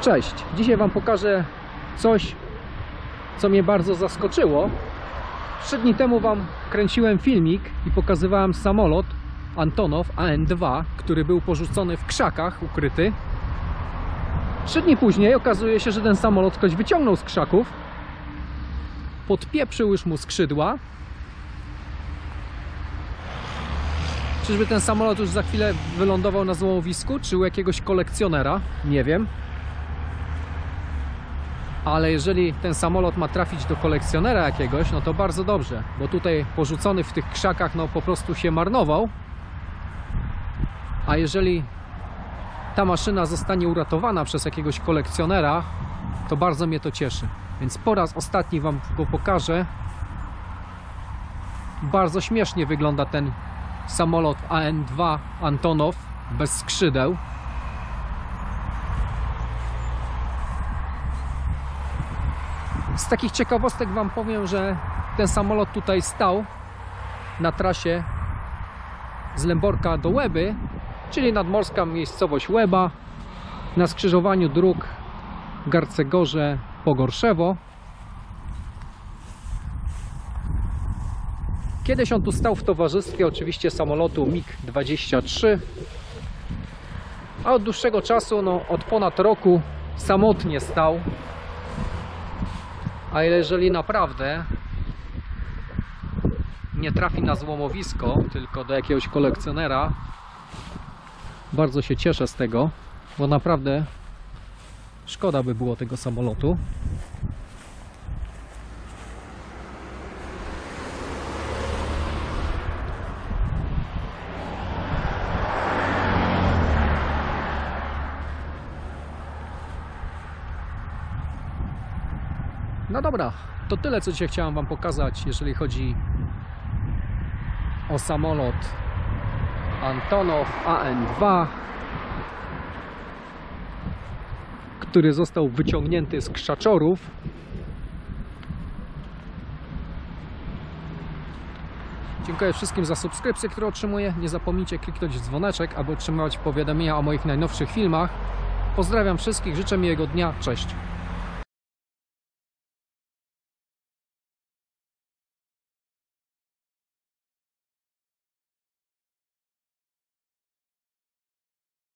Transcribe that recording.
Cześć! Dzisiaj Wam pokażę coś, co mnie bardzo zaskoczyło. 3 dni temu Wam kręciłem filmik i pokazywałem samolot Antonov AN-2, który był porzucony w krzakach, ukryty. 3 dni później okazuje się, że ten samolot ktoś wyciągnął z krzaków, podpieprzył już mu skrzydła. Czyżby ten samolot już za chwilę wylądował na złomowisku, czy u jakiegoś kolekcjonera? Nie wiem. Ale jeżeli ten samolot ma trafić do kolekcjonera jakiegoś, no to bardzo dobrze, bo tutaj porzucony w tych krzakach, no po prostu się marnował. A jeżeli ta maszyna zostanie uratowana przez jakiegoś kolekcjonera, to bardzo mnie to cieszy. Więc po raz ostatni Wam go pokażę. Bardzo śmiesznie wygląda ten samolot AN-2 Antonov bez skrzydeł. Z takich ciekawostek Wam powiem, że ten samolot tutaj stał na trasie z Lęborka do Łeby, czyli nadmorska miejscowość Łeba, na skrzyżowaniu dróg Garcegorze-Pogorszewo. Kiedyś on tu stał w towarzystwie oczywiście samolotu MiG-23, a od dłuższego czasu, no od ponad roku, samotnie stał. A jeżeli naprawdę nie trafi na złomowisko, tylko do jakiegoś kolekcjonera, bardzo się cieszę z tego, bo naprawdę szkoda by było tego samolotu. No dobra, to tyle, co dzisiaj chciałem Wam pokazać, jeżeli chodzi o samolot Antonov AN-2, który został wyciągnięty z krzaczorów. Dziękuję wszystkim za subskrypcję, którą otrzymuję. Nie zapomnijcie kliknąć w dzwoneczek, aby otrzymywać powiadomienia o moich najnowszych filmach. Pozdrawiam wszystkich, życzę miłego dnia, cześć!